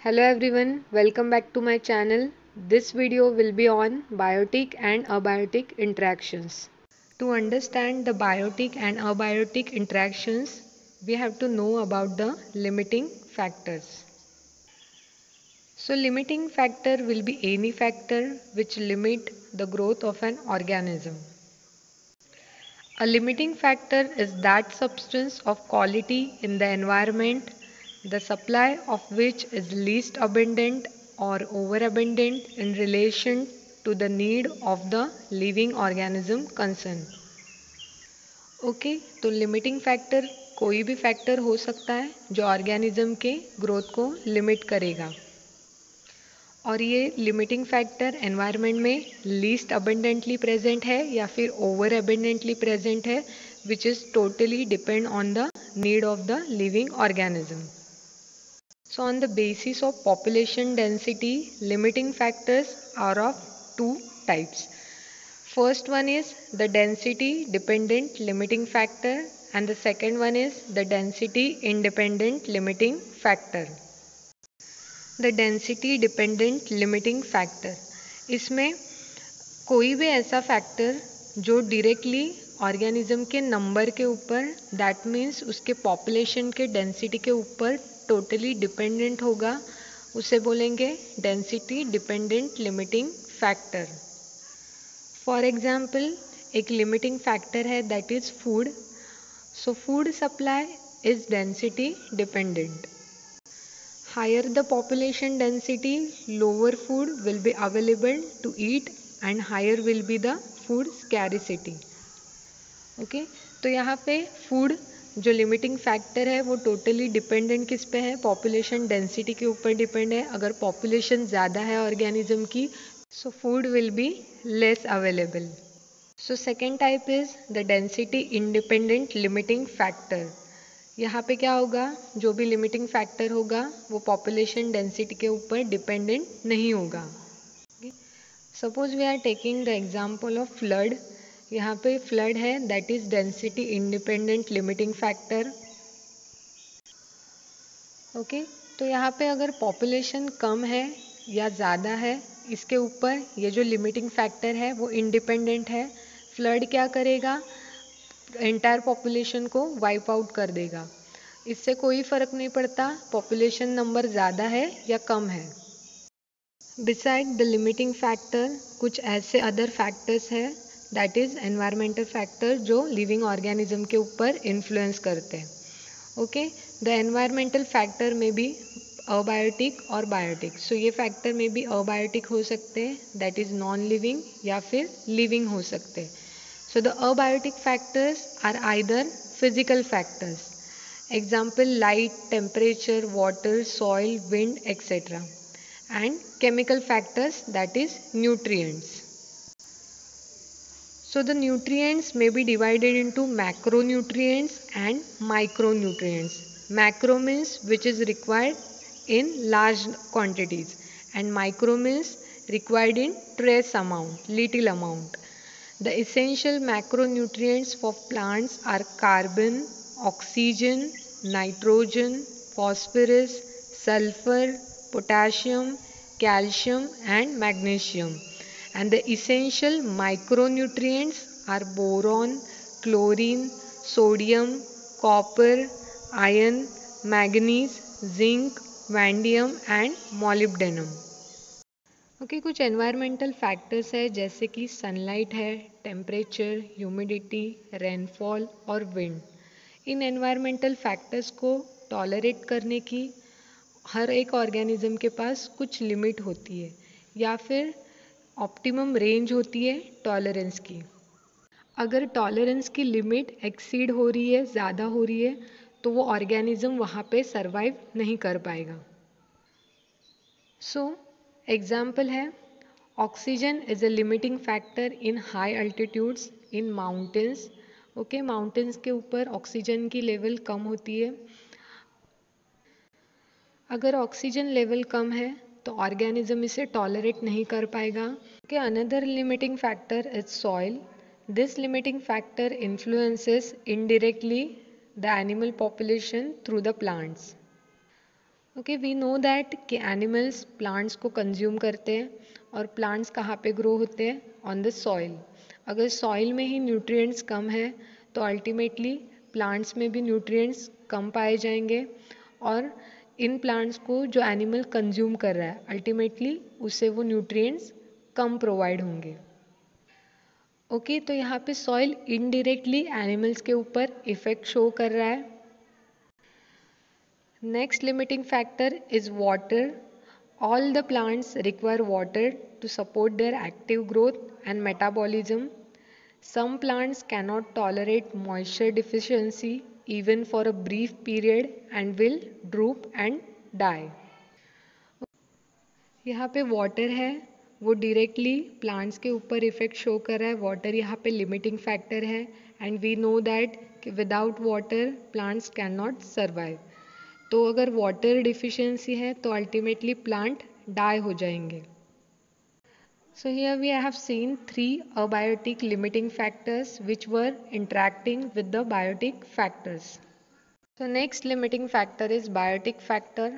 Hello everyone, welcome back to my channel. This video will be on biotic and abiotic interactions. To understand the biotic and abiotic interactions, we have to know about the limiting factors. So limiting factor will be any factor which limit the growth of an organism. A limiting factor is that substance of quality in the environment, the supply of which is least abundant or overabundant in relation to the need of the living organism concerned. Okay तो limiting factor कोई भी factor हो सकता है जो organism के growth को limit करेगा और ये लिमिटिंग फैक्टर एनवायरनमेंट में लीस्ट अबंडेंटली प्रेजेंट है या फिर ओवर अबंडेंटली प्रेजेंट है which is totally depend on the need of the living organism. So on the basis of population density, limiting factors are of two types. First one is the density dependent limiting factor and the second one is the density independent limiting factor. The density dependent limiting factor, इसमें कोई भी ऐसा factor जो directly organism के number के ऊपर that means उसके population के डेंसिटी के ऊपर टोटली डिपेंडेंट होगा उसे बोलेंगे density dependent limiting factor. For example एक लिमिटिंग फैक्टर है that is food. So food supply is density dependent. Higher the population density, lower food will be available to eat and higher will be the food scarcity. Okay तो यहाँ पे food जो limiting factor है वो totally dependent किस पे है, population density के ऊपर डिपेंड है. अगर पॉपुलेशन ज़्यादा है ऑर्गेनिज्म की so food will be less available. So second type is the density independent limiting factor. यहाँ पे क्या होगा, जो भी लिमिटिंग फैक्टर होगा वो पॉपुलेशन डेंसिटी के ऊपर डिपेंडेंट नहीं होगा. Suppose we are taking the example of flood. यहाँ पे फ्लड है that is density independent limiting factor. Okay तो यहाँ पे अगर पॉपुलेशन कम है या ज़्यादा है इसके ऊपर ये जो लिमिटिंग फैक्टर है वो इंडिपेंडेंट है. फ्लड क्या करेगा, एंटायर पॉपुलेशन को वाइप आउट कर देगा. इससे कोई फ़र्क नहीं पड़ता पॉपुलेशन नंबर ज़्यादा है या कम है. बिसाइड द लिमिटिंग फैक्टर कुछ ऐसे अदर फैक्टर्स है दैट इज़ एनवायरमेंटल फैक्टर जो लिविंग ऑर्गेनिज्म के ऊपर इन्फ्लुएंस करते हैं. ओके द एनवायरमेंटल फैक्टर में भी अबायोटिक और बायोटिक. सो ये फैक्टर में भी अबायोटिक हो सकते हैं दैट इज़ नॉन लिविंग या फिर लिविंग हो सकते हैं. So the abiotic factors are either physical factors, example light, temperature, water, soil, wind, etc. and chemical factors that is nutrients. So the nutrients may be divided into macronutrients and micronutrients. Macro means which is required in large quantities and micro means required in trace amount, little amount. The essential macronutrients for plants are carbon, oxygen, nitrogen, phosphorus, sulfur, potassium, calcium and magnesium. And the essential micronutrients are boron, chlorine, sodium, copper, iron, manganese, zinc, vanadium and molybdenum. Okay कुछ environmental factors है जैसे कि sunlight है, temperature, humidity, rainfall और wind. इन environmental factors को tolerate करने की हर एक ऑर्गेनिज्म के पास कुछ लिमिट होती है या फिर ऑप्टिमम रेंज होती है टॉलरेंस की. अगर टॉलरेंस की लिमिट एक्सीड हो रही है, ज़्यादा हो रही है तो वो ऑर्गेनिज्म वहाँ पे सरवाइव नहीं कर पाएगा. सो एग्जाम्पल है oxygen is a limiting factor in high altitudes in mountains. Okay mountains के ऊपर ऑक्सीजन की लेवल कम होती है. अगर ऑक्सीजन लेवल कम है तो ऑर्गेनिज्म इसे टॉलरेट नहीं कर पाएगा. Okay another limiting factor is soil. This limiting factor influences indirectly the animal population through the plants. Okay, we know that कि एनिमल्स प्लांट्स को कंज्यूम करते हैं और प्लांट्स कहाँ पे ग्रो होते हैं? On the soil. अगर सॉइल में ही न्यूट्रिएंट्स कम है तो अल्टीमेटली प्लांट्स में भी न्यूट्रिएंट्स कम पाए जाएंगे और इन प्लांट्स को जो एनिमल कंज्यूम कर रहा है अल्टीमेटली उससे वो न्यूट्रिएंट्स कम प्रोवाइड होंगे। ओके, तो यहाँ पे सॉइल इनडायरेक्टली एनिमल्स के ऊपर इफेक्ट शो कर रहा है। Next limiting factor is water. All the plants require water to support their active growth and metabolism. Some plants cannot tolerate moisture deficiency even for a brief period and will droop and die. यहाँ पे water है वो directly plants के ऊपर effect show कर रहा है। Water यहाँ पे लिमिटिंग फैक्टर है एंड वी नो दैट कि without water plants cannot survive. तो अगर वाटर डिफिशियंसी है तो अल्टीमेटली प्लांट डाई हो जाएंगे। So here we have seen 3 abiotic limiting factors which were interacting with the biotic factors. So next limiting factor is biotic factor.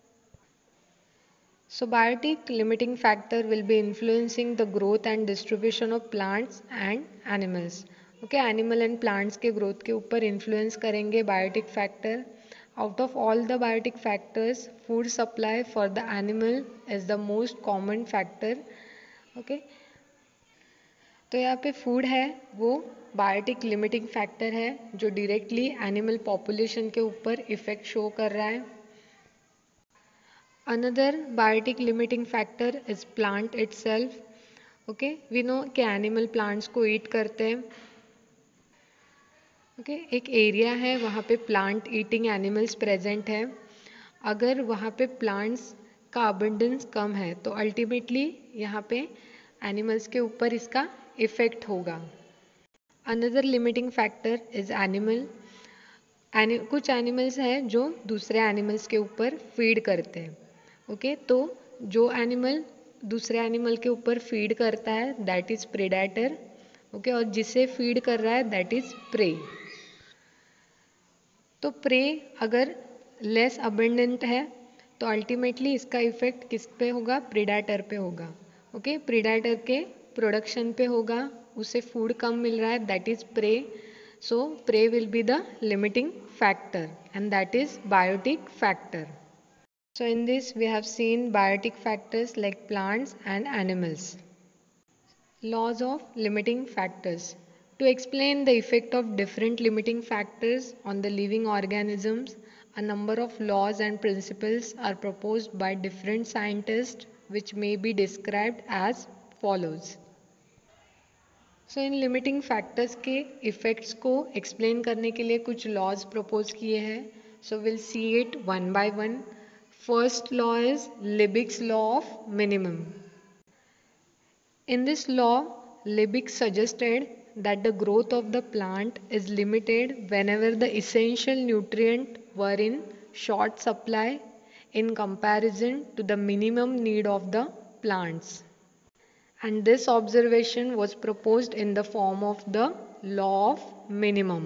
So biotic limiting factor will be influencing the growth and distribution of plants and animals. Okay, animal and plants के growth के ऊपर influence करेंगे biotic factor. Out of all the biotic factors, food supply for the animal is the most common factor. Okay, तो यहाँ पे food है वो biotic limiting factor है जो डायरेक्टली एनिमल पॉपुलेशन के ऊपर इफेक्ट शो कर रहा है। Another biotic limiting factor is plant itself. Okay, we know कि एनिमल प्लांट्स को ईट करते हैं। ओके, एक एरिया है वहाँ पे प्लांट ईटिंग एनिमल्स प्रेजेंट है। अगर वहाँ पे प्लांट्स का अबंडेंस कम है तो अल्टीमेटली यहाँ पे एनिमल्स के ऊपर इसका इफेक्ट होगा। Another limiting factor is animal. कुछ एनिमल्स हैं जो दूसरे एनिमल्स के ऊपर फीड करते हैं। ओके, तो जो एनिमल दूसरे एनिमल के ऊपर फीड करता है दैट इज प्रेडेटर। ओके, और जिसे फीड कर रहा है दैट इज प्रे। तो प्रे अगर लेस अबंडेंट है तो अल्टीमेटली इसका इफेक्ट किस पे होगा? प्रेडेटर पे होगा। ओके, प्रेडेटर के प्रोडक्शन पे होगा, उसे फूड कम मिल रहा है that is prey. So prey will be the limiting factor and that is biotic factor. So in this we have seen biotic factors like plants and animals. Laws of limiting factors. To explain the effect of different limiting factors on the living organisms, a number of laws and principles are proposed by different scientists which may be described as follows. So इन limiting factors के effects को explain करने के लिए कुछ laws propose किए हैं। So will see it one by one. First law is Liebig's law of minimum. In this law Liebig suggested that the growth of the plant is limited whenever the essential nutrient were in short supply in comparison to the minimum need of the plants. And this observation was proposed in the form of the law of minimum.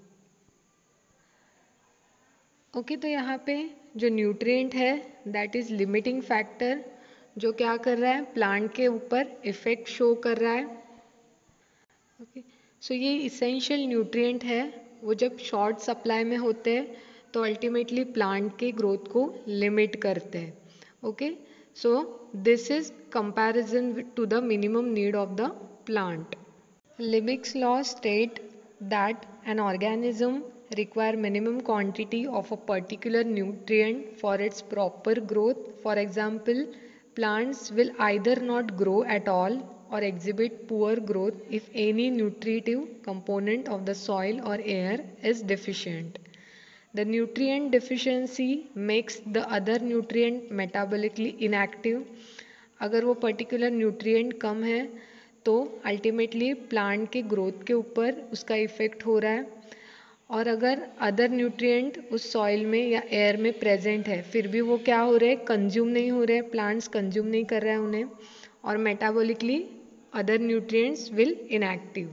Okay, तो यहाँ पे जो nutrient है that is limiting factor जो क्या कर रहा है? प्लांट के ऊपर इफेक्ट शो कर रहा है। ओके, सो ये इसेंशियल न्यूट्रिएंट है वो जब शॉर्ट सप्लाई में होते हैं तो अल्टीमेटली प्लांट के ग्रोथ को लिमिट करते हैं। Okay, so this is comparison to the minimum need of the plant. Libic's law state that an organism require minimum quantity of a particular nutrient for its proper growth. For example, plants will either not grow at all or exhibit poor growth if any nutritive component of the soil or air is deficient. The nutrient deficiency makes the other nutrient metabolically inactive. अगर वो particular nutrient कम है तो ultimately plant के growth के ऊपर उसका effect हो रहा है। और अगर अदर न्यूट्रिएंट उस सॉइल में या एयर में प्रेजेंट है फिर भी वो क्या हो रहे हैं? कंज्यूम नहीं हो रहे, प्लांट्स कंज्यूम नहीं कर रहे हैं उन्हें, और metabolically other nutrients will inactive.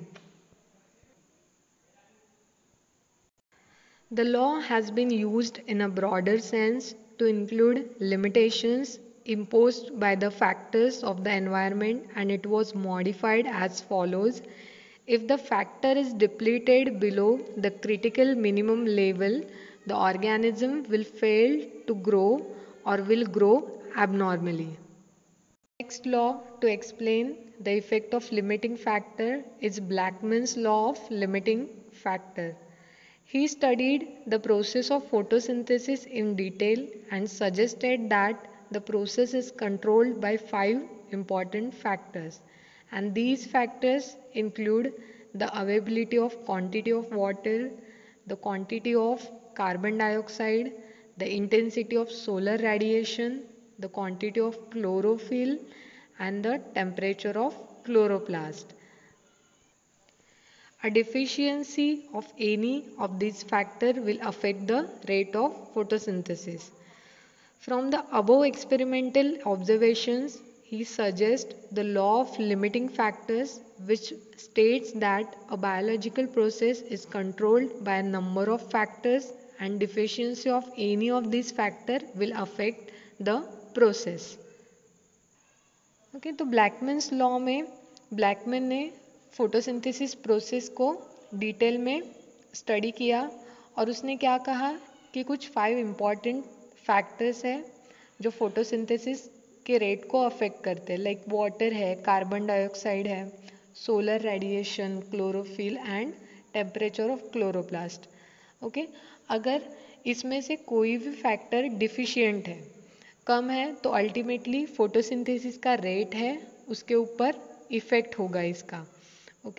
The law has been used in a broader sense to include limitations imposed by the factors of the environment, and it was modified as follows. If the factor is depleted below the critical minimum level, the organism will fail to grow or will grow abnormally. Next law to explain the effect of limiting factor is Blackman's law of limiting factor. He studied the process of photosynthesis in detail and suggested that the process is controlled by 5 important factors, and these factors include the availability of quantity of water, the quantity of carbon dioxide, the intensity of solar radiation, the quantity of chlorophyll, and the temperature of chloroplast. A deficiency of any of these factors will affect the rate of photosynthesis. From the above experimental observations, he suggests the law of limiting factors, which states that a biological process is controlled by a number of factors and deficiency of any of these factors will affect the process. Okay तो Blackman's law में Blackman ने photosynthesis process को detail में study किया और उसने क्या कहा कि कुछ 5 इम्पॉर्टेंट फैक्टर्स है जो फोटोसिंथेसिस के रेट को अफेक्ट करते हैं, लाइक वाटर है, कार्बन डाइऑक्साइड है, solar radiation, chlorophyll and temperature of chloroplast. Okay, अगर इसमें से कोई भी फैक्टर डिफिशियंट है, कम है, तो अल्टीमेटली फोटोसिंथेसिस का रेट है उसके ऊपर इफेक्ट होगा इसका. Okay,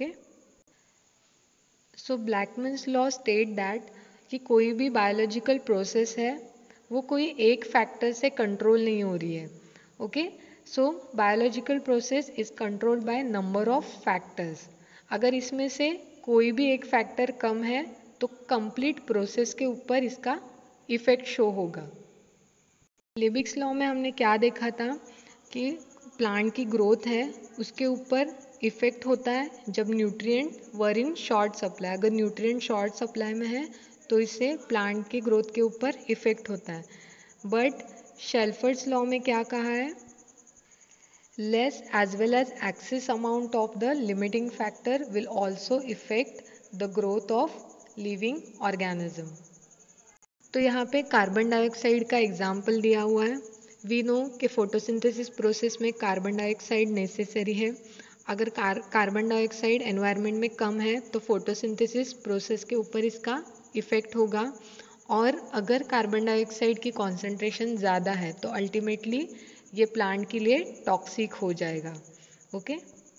so Blackman's law state that कि कोई भी बायोलॉजिकल प्रोसेस है वो कोई एक फैक्टर से कंट्रोल नहीं हो रही है. Okay, so biological process is controlled by number of factors. अगर इसमें से कोई भी एक फैक्टर कम है तो कंप्लीट प्रोसेस के ऊपर इसका इफेक्ट शो होगा. लिबिक्स लॉ में हमने क्या देखा था कि प्लांट की ग्रोथ है उसके ऊपर इफेक्ट होता है जब nutrient were in short supply. अगर न्यूट्रिएंट शॉर्ट सप्लाई में है तो इससे प्लांट की ग्रोथ के ऊपर इफेक्ट होता है. बट शेल्फर्ड्स लॉ में क्या कहा है, less as well as excess amount of the limiting factor will also effect the growth of living organism. तो यहाँ पे कार्बन डाइऑक्साइड का एग्जाम्पल दिया हुआ है. वी नो कि फोटोसिंथेसिस प्रोसेस में कार्बन डाइऑक्साइड नेसेसरी है. अगर कार्बन डाइऑक्साइड एनवायरनमेंट में कम है तो फोटोसिंथेसिस प्रोसेस के ऊपर इसका इफेक्ट होगा, और अगर कार्बन डाइऑक्साइड की कॉन्सेंट्रेशन ज़्यादा है तो अल्टीमेटली ये प्लांट के लिए टॉक्सिक हो जाएगा. ओके,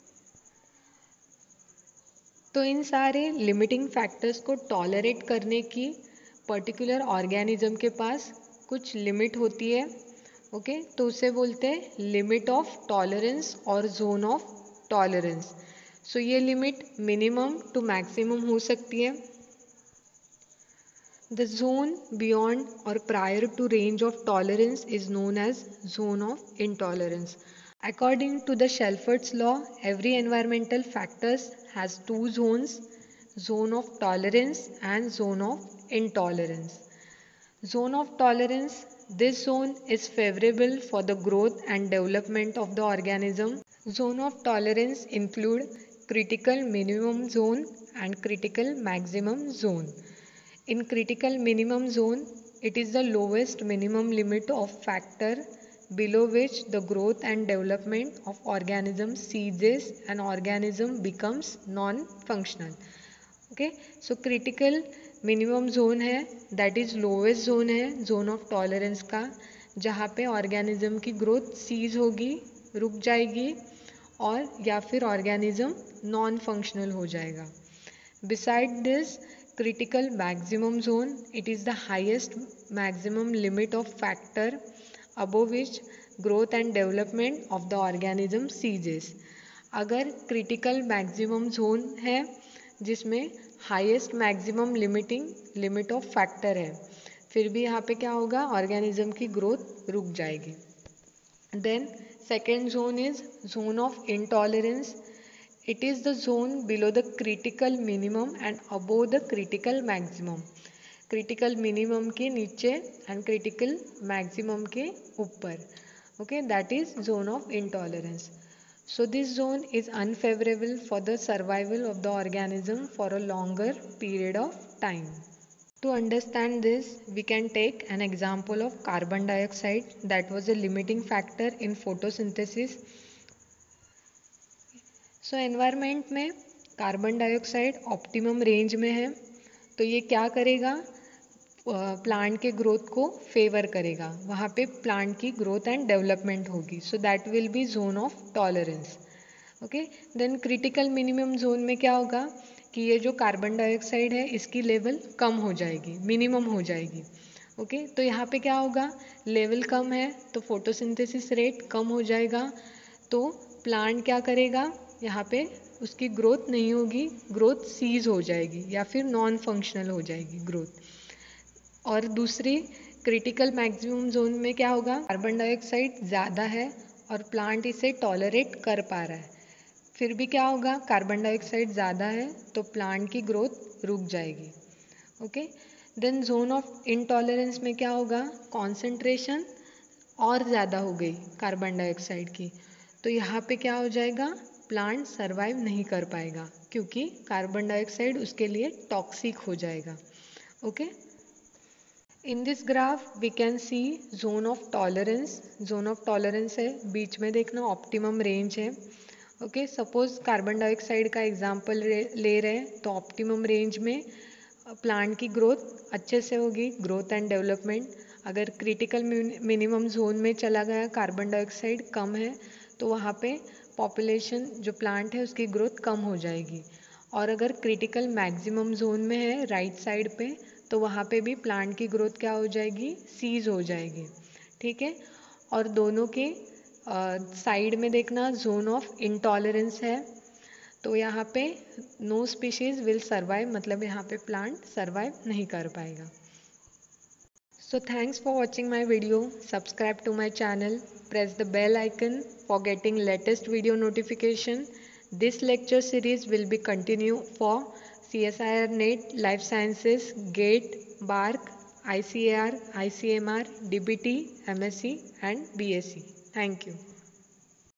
तो इन सारे लिमिटिंग फैक्टर्स को टॉलरेट करने की पर्टिकुलर ऑर्गेनिज्म के पास कुछ लिमिट होती है. ओके, तो उसे बोलते हैं लिमिट ऑफ टॉलरेंस और जोन ऑफ टॉलरेंस. सो ये लिमिट मिनिमम टू मैक्सिमम हो सकती है. द जोन बियॉन्ड और prior to range of tolerance is known as zone of intolerance. According to the Shelford's law, every environmental factors has 2 zones, zone of tolerance and zone of intolerance. Zone of tolerance, this zone is favorable for the growth and development of the organism. Zone of tolerance include critical minimum zone and critical maximum zone. In critical minimum zone, it is the lowest minimum limit of factor below which the growth and development of organism ceases and organism becomes non-functional. Okay, so critical minimum zone है, that is lowest zone है zone of tolerance का, जहाँ पे organism की growth cease होगी, रुक जाएगी, और या फिर organism non-functional हो जाएगा. Beside this critical maximum zone, it is the highest maximum limit of factor above which growth and development of the organism ceases. अगर critical maximum zone है जिसमें highest maximum limit of factor है, फिर भी यहाँ पे क्या होगा, organism की growth रुक जाएगी. Then second zone is zone of intolerance. It is the zone below the critical minimum and above the critical maximum. Critical minimum के नीचे एंड क्रिटिकल मैक्सिमम के ऊपर. Okay, that is zone of intolerance. So this zone is unfavorable for the survival of the organism for a longer period of time. To understand this, we can take an example of carbon dioxide that was a limiting factor in photosynthesis. So environment में carbon dioxide optimum range में है, तो ये क्या करेगा, plant के growth को favour करेगा, वहाँ पे प्लांट की ग्रोथ एंड डेवलपमेंट होगी. So that will be zone of tolerance. Okay, then critical minimum zone में क्या होगा कि ये जो कार्बन डाइऑक्साइड है इसकी लेवल कम हो जाएगी, मिनिमम हो जाएगी. ओके, तो यहाँ पे क्या होगा, लेवल कम है तो फोटोसिंथेसिस रेट कम हो जाएगा, तो प्लांट क्या करेगा, यहाँ पे उसकी ग्रोथ नहीं होगी, ग्रोथ सीज हो जाएगी या फिर नॉन फंक्शनल हो जाएगी ग्रोथ. और दूसरी क्रिटिकल मैक्सिमम जोन में क्या होगा, कार्बन डाइऑक्साइड ज़्यादा है और प्लांट इसे टॉलरेट कर पा रहा है, फिर भी क्या होगा, कार्बन डाइऑक्साइड ज़्यादा है तो प्लांट की ग्रोथ रुक जाएगी. Okay, then zone of intolerance में क्या होगा, कॉन्सेंट्रेशन और ज़्यादा हो गई कार्बन डाइऑक्साइड की, तो यहाँ पे क्या हो जाएगा, प्लांट सर्वाइव नहीं कर पाएगा क्योंकि कार्बन डाइऑक्साइड उसके लिए टॉक्सिक हो जाएगा. Okay, in this graph we can see zone of tolerance. Zone of tolerance है, बीच में देखना ऑप्टिमम रेंज है. ओके, सपोज कार्बन डाइऑक्साइड का एग्जांपल ले रहे हैं, तो ऑप्टिमम रेंज में प्लांट की ग्रोथ अच्छे से होगी, ग्रोथ एंड डेवलपमेंट. अगर क्रिटिकल मिनिमम जोन में चला गया, कार्बन डाइऑक्साइड कम है, तो वहाँ पे पॉपुलेशन जो प्लांट है उसकी ग्रोथ कम हो जाएगी. और अगर क्रिटिकल मैक्सिमम जोन में है राइट साइड पे, तो वहाँ पे भी प्लांट की ग्रोथ क्या हो जाएगी, सीज हो जाएगी. ठीक है, और दोनों के साइड में देखना जोन ऑफ इंटॉलरेंस है, तो यहाँ पे नो स्पीशीज विल सर्वाइव, मतलब यहाँ पे प्लांट सर्वाइव नहीं कर पाएगा. So thanks for watching my video. Subscribe to my channel. Press the bell icon for getting latest video notification. This lecture series will be continue for CSIR NET, Life Sciences, GATE, BARC, ICAR, ICMR, DBT, MSc and BSc. Thank you.